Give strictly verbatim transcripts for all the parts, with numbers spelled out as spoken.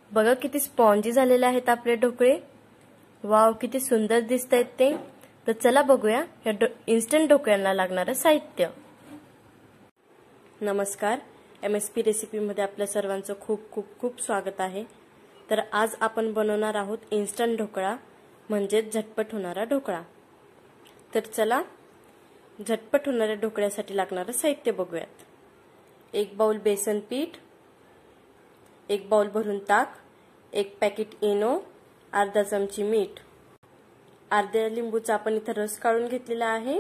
बघा किती स्पॉन्जी झालेले आहेत आपले ढोकळे। वाव, किती सुंदर दिसतायत ते। तर चला बघूया या इन्स्टंट ढोकळ्यांना लागणारं साहित्य। नमस्कार, एम एस पी रेसिपी मध्ये आपल्या सर्वांचं खूप खूप खूप स्वागत आहे। तर आज आपण बनवणार आहोत इन्स्टंट ढोकळा, म्हणजे झटपट होणारा ढोकळा। तर चला झटपट होणाऱ्या ढोकळ्यासाठी लागणारं साहित्य बघूयात। एक बाउल बेसन पीठ, एक बाउल भरून ताक, एक पॅकेट इनो, अर्धा चमची मीठ, अर्ध्या लिंबूचा आपण इथे रस काढून घेतलेला आहे,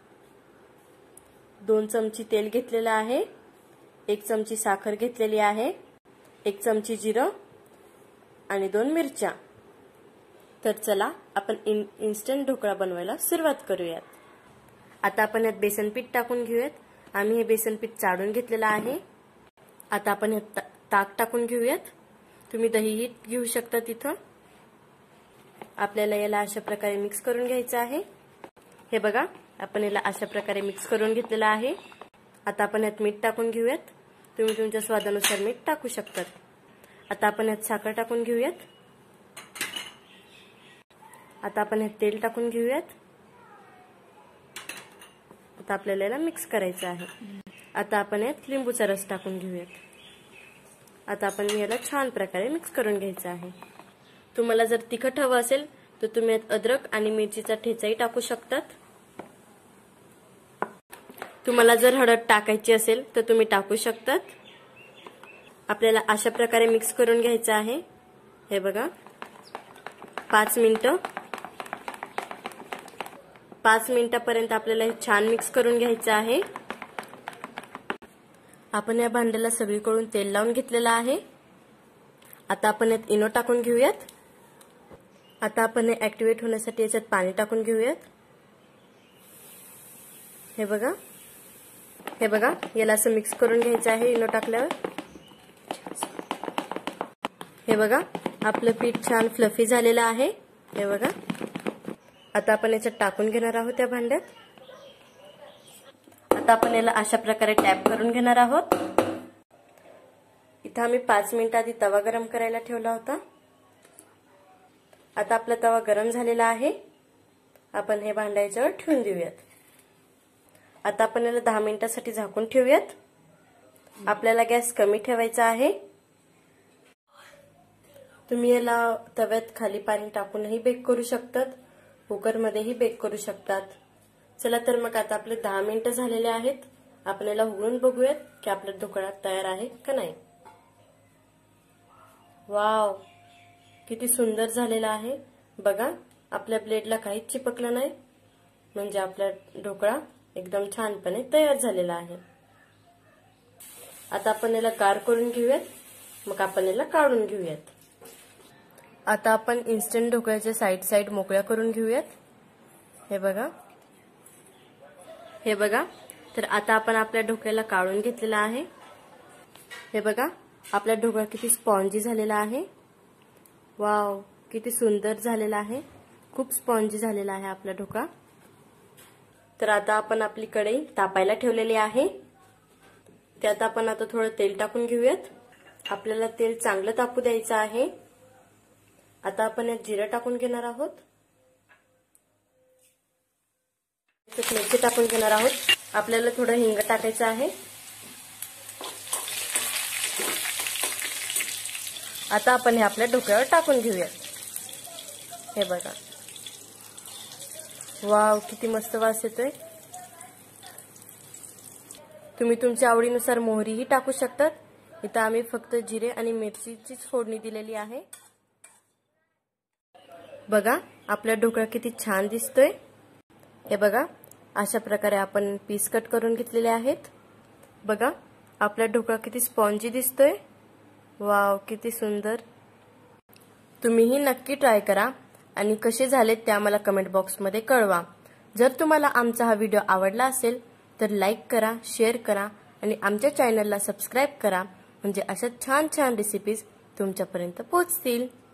दोन चमची तेल घेतलेला आहे, एक चमची साखर घेतलेली आहे, एक चमची जिरं आणि दोन मिरच्या। तर चला आपण इन्स्टंट ढोकळा बनवायला सुरुवात करूयात। आता आपण यात बेसन पीठ टाकून घेऊयात। आम्ही हे बेसन पीठ चाळून घेतलेलं आहे। आता आपण यात ताक टाकून घेऊयात। तुम्ही दहीही घेऊ शकता तिथं। आपल्याला याला अशा प्रकारे मिक्स करून घ्यायचं आहे। हे बघा, आपण याला अशा प्रकारे मिक्स करून घेतलेलं आहे। आता आपण यात मीठ टाकून घेऊयात। तुम्ही तुमच्या स्वादानुसार मीठ टाकू शकता। आता आपण यात साखर टाकून घेऊयात। आता आपण यात तेल टाकून घेऊयात। आता आपल्याला याला मिक्स करायचं आहे। आता आपण यात लिंबूचा रस टाकून घेऊयात। आता आपण याला छान प्रकारे मिक्स करून घ्यायचं आहे। तुम्हाला जर तिखट हवं असेल तर तुम्ही यात अद्रक आणि मिरचीचा ठेचाही टाकू शकतात। तुम्हाला जर हळद टाकायची असेल तर तुम्ही टाकू शकतात। आपल्याला अशा प्रकारे मिक्स करून घ्यायचं आहे। हे बघा, पाच मिनिटं पाच मिनिटापर्यंत आपल्याला हे छान मिक्स करून घ्यायचं आहे। आपण या भांड्याला सगळीकडून तेल लावून घेतलेलं आहे। आता आपण यात इनो टाकून घेऊयात। आता आपण हे ऍक्टिव्हेट होण्यासाठी याच्यात पाणी टाकून घेऊयात। हे बघा हे बघा याला असं मिक्स करून घ्यायचं आहे इनो टाकल्यावर। हे बघा, आपलं पीठ छान फ्लफी झालेलं आहे। हे बघा, आता आपण याच्यात टाकून घेणार आहोत या भांड्यात। आता आपण याला अशा प्रकारे टॅप करून घेणार आहोत। इथं आम्ही पाच मिनिट आधी तवा गरम करायला ठेवला होता। आता आपला तवा गरम झालेला आहे। आपण हे भांडं याच्यावर ठेवून देऊयात। आता आपण याला दहा मिनिटासाठी झाकून ठेवूयात। आपल्याला गॅस कमी ठेवायचा आहे। तुम्ही याला तव्यात खाली पाणी टाकूनही बेक करू शकतात, कुकर मध्येही बेक करू शकतात। चला तर मग आता आपले दहा मिनिटं झालेले आहेत। आपण याला उघडून बघूयात की आपला ढोकळा तयार आहे का नाही। वाव, किती सुंदर झालेला आहे। बघा, आपल्या ब्लेडला काहीच चिपकलं नाही, म्हणजे आपला ढोकळा एकदम छानपणे तयार झालेला आहे। आता आपण याला गार करून घेऊयात, मग आपण याला काढून घेऊयात। आता आपण इन्स्टंट ढोकळ्याच्या साईड साईड मोकळ्या करून घेऊयात। हे बघा हे बघा तर आता आपण आपल्या ढोकळ्याला काढून घेतलेला आहे। हे बघा, आपला ढोकळा किती स्पॉन्जी झालेला आहे। वाव, किती सुंदर झालेला आहे। खूप स्पॉन्जी झालेला आहे आपला ढोकळा। तर आता आपण आपली कढई तापायला ठेवलेली आहे। त्यात आपण आता थोडं तेल टाकून घेऊयात। आपल्याला तेल चांगलं तापू द्यायचं आहे। आता आपण यात जिरं टाकून घेणार आहोत, मिरची टाकून घेणार आहोत। आपल्याला थोडं हिंग टाकायचं आहे। आता आपण हे आपल्या ढोकळ्यावर टाकून घेऊयात। हे बघा, वाव, किती मस्त वास येतोय। तुम्ही तुमच्या आवडीनुसार मोहरीही टाकू शकतात। इथं आम्ही फक्त जिरे आणि मिरचीचीच फोडणी दिलेली आहे। बघा, आपला ढोकळा किती छान दिसतोय। हे बघा, अशा प्रकारे आपण पीस कट करून घेतलेले आहेत। बघा, आपला ढोकळा किती स्पॉन्जी दिसतोय। वाव, किती सुंदर। तुम्हीही नक्की ट्राय करा आणि कसे झालेत ते आम्हाला कमेंट बॉक्समध्ये कळवा। जर तुम्हाला आमचा हा व्हिडिओ आवडला असेल तर लाईक करा, शेअर करा आणि आमच्या चॅनलला सबस्क्राईब करा, म्हणजे अशा छान छान रेसिपीज तुमच्यापर्यंत पोहोचतील।